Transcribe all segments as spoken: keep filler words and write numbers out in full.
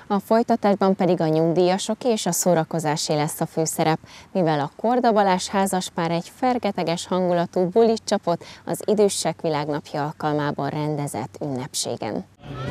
A folytatásban pedig a nyugdíjasok és a szórakozásé lesz a főszerep, mivel a Korda Balázs házaspár egy fergeteges hangulatú bulit csapott az Idősek Világnapja alkalmából rendezett ünnepségen.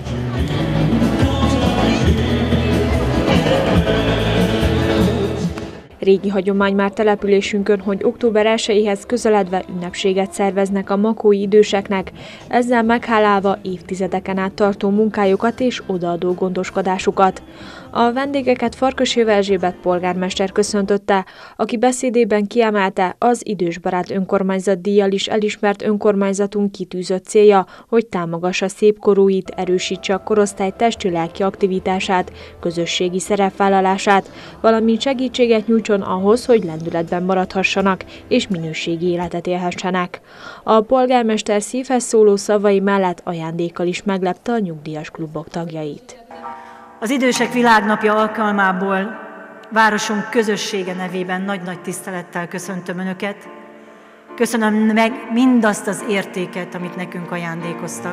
Régi hagyomány már településünkön, hogy október elsejéhez közeledve ünnepséget szerveznek a makói időseknek, ezzel meghálálva évtizedeken át tartó munkájukat és odaadó gondoskodásukat. A vendégeket Farkasé Erzsébet polgármester köszöntötte, aki beszédében kiemelte, az Idősbarát önkormányzat díjjal is elismert önkormányzatunk kitűzött célja, hogy támogassa szépkorúit, erősítse a korosztály testi-lelki aktivitását, közösségi szerepvállalását, valamint segítséget nyújtson ahhoz, hogy lendületben maradhassanak és minőségi életet élhessenek. A polgármester szívhez szóló szavai mellett ajándékkal is meglepte a nyugdíjas klubok tagjait. Az Idősek Világnapja alkalmából városunk közössége nevében nagy-nagy tisztelettel köszöntöm Önöket. Köszönöm meg mindazt az értéket, amit nekünk ajándékoztak.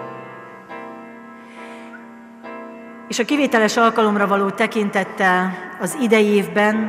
És a kivételes alkalomra való tekintettel az idei évben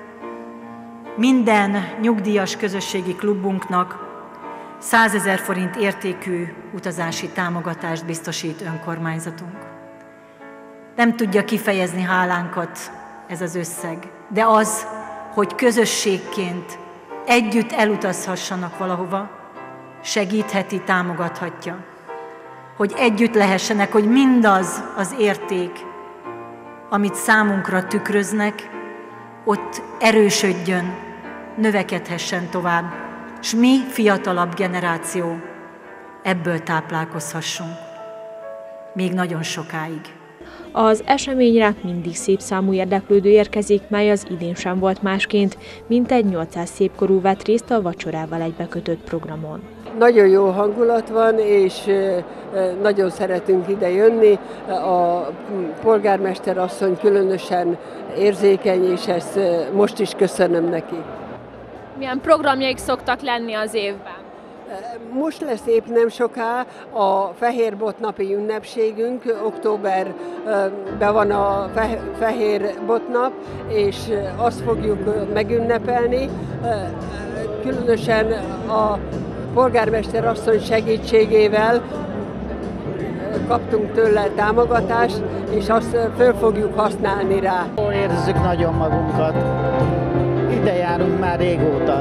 minden nyugdíjas közösségi klubunknak százezer forint értékű utazási támogatást biztosít önkormányzatunk. Nem tudja kifejezni hálánkat ez az összeg, de az, hogy közösségként együtt elutazhassanak valahova, segítheti, támogathatja. Hogy együtt lehessenek, hogy mindaz az érték, amit számunkra tükröznek, ott erősödjön, növekedhessen tovább, s mi, fiatalabb generáció, ebből táplálkozhassunk még nagyon sokáig. Az eseményre mindig szép számú érdeklődő érkezik, mely az idén sem volt másként, mintegy nyolcszáz szépkorú vett részt a vacsorával egybekötött programon. Nagyon jó hangulat van, és nagyon szeretünk ide jönni. A polgármester asszony különösen érzékeny, és ezt most is köszönöm neki. Milyen programjaik szoktak lenni az évben? Most lesz épp nem soká a Fehér Botnapi ünnepségünk, októberben van a Fehér Botnap, és azt fogjuk megünnepelni. Különösen a polgármester asszony segítségével kaptunk tőle támogatást, és azt föl fogjuk használni rá. Érezzük nagyon magunkat. Ide járunk már régóta.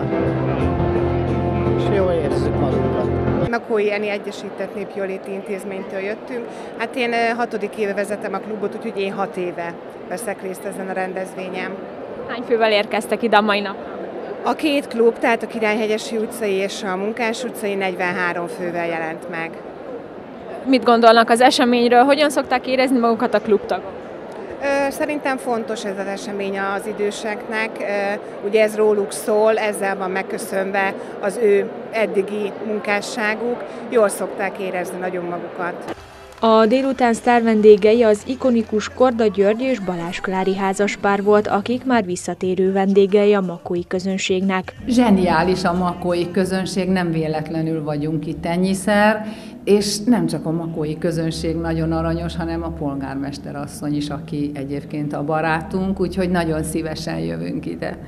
És jól érezzük magunkat. Makói Eni Egyesített Népjóléti Intézménytől jöttünk. Hát én hatodik éve vezetem a klubot, úgyhogy én hat éve veszek részt ezen a rendezvényen. Hány fővel érkeztek ide a mai nap? A két klub, tehát a Királyhegyesi utcai és a Munkás utcai negyvenhárom fővel jelent meg. Mit gondolnak az eseményről? Hogyan szokták érezni magukat a klubtagok? Szerintem fontos ez az esemény az időseknek, ugye ez róluk szól, ezzel van megköszönve az ő eddigi munkásságuk, jól szokták érezni nagyon magukat. A délután sztárvendégei az ikonikus Korda György és Balázs Klári házaspár volt, akik már visszatérő vendégei a makói közönségnek. Zseniális a makói közönség, nem véletlenül vagyunk itt ennyiszer, és nem csak a makói közönség nagyon aranyos, hanem a polgármester asszony is, aki egyébként a barátunk, úgyhogy nagyon szívesen jövünk ide.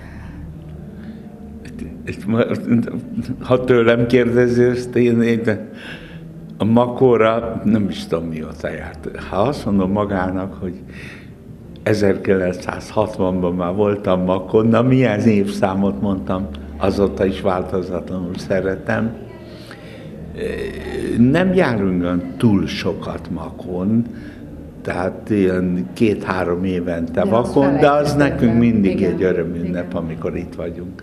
Ha tőlem kérdezi, ezt én, de a Makóra nem is tudom mióta járt. Ha azt mondom magának, hogy ezerkilencszázhatvanban már voltam Makón, na milyen évszámot mondtam, azóta is változatlanul szeretem. Nem járunk túl sokat Makón, tehát ilyen két-három évente de Makón, de az nekünk mindig igen, egy örömünnep, amikor itt vagyunk.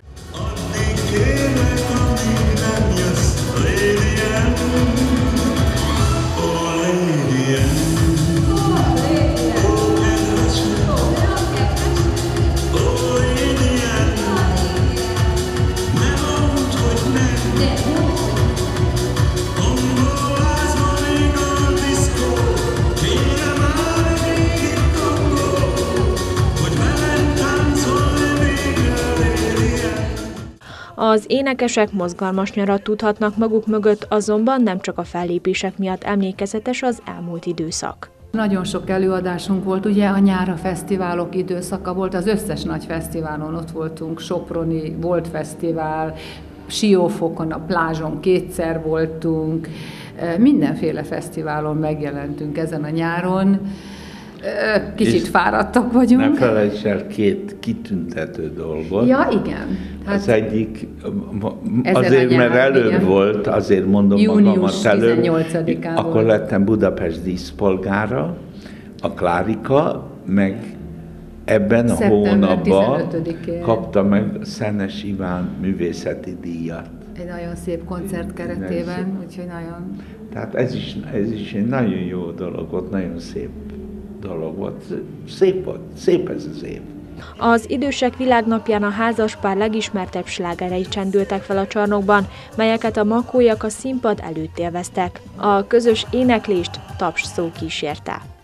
Az énekesek mozgalmas nyarat tudhatnak maguk mögött, azonban nem csak a fellépések miatt emlékezetes az elmúlt időszak. Nagyon sok előadásunk volt, ugye a nyára fesztiválok időszaka volt, az összes nagy fesztiválon ott voltunk, Soproni volt fesztivál, Siófokon, a plázson kétszer voltunk, mindenféle fesztiválon megjelentünk ezen a nyáron. Kicsit és fáradtak vagyunk. Ne felejts el két kitüntető dolgot. Ja, igen. Hát az egyik, azért mert előbb igen. volt, azért mondom magamat előbb, akkor volt. Lettem Budapest díszpolgára, a Klárika, meg ebben a hónapban kapta meg Szenes Iván művészeti díjat. Egy nagyon szép koncert keretében, úgyhogy nagyon... Tehát ez is, ez is egy nagyon jó dolog volt, nagyon szép dolog volt. Szép volt, szép ez az év. Az Idősek Világnapján a házaspár legismertebb slágerei csendültek fel a csarnokban, melyeket a makóiak a színpad előtt élveztek. A közös éneklést tapsszó kísérte.